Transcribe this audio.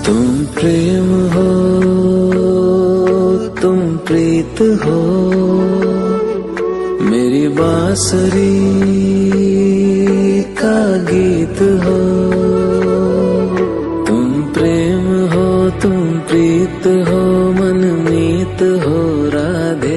तुम प्रेम हो, तुम प्रीत हो, मेरी बांसुरी का गीत हो। तुम प्रेम हो, तुम प्रीत हो, मनमीत हो राधे।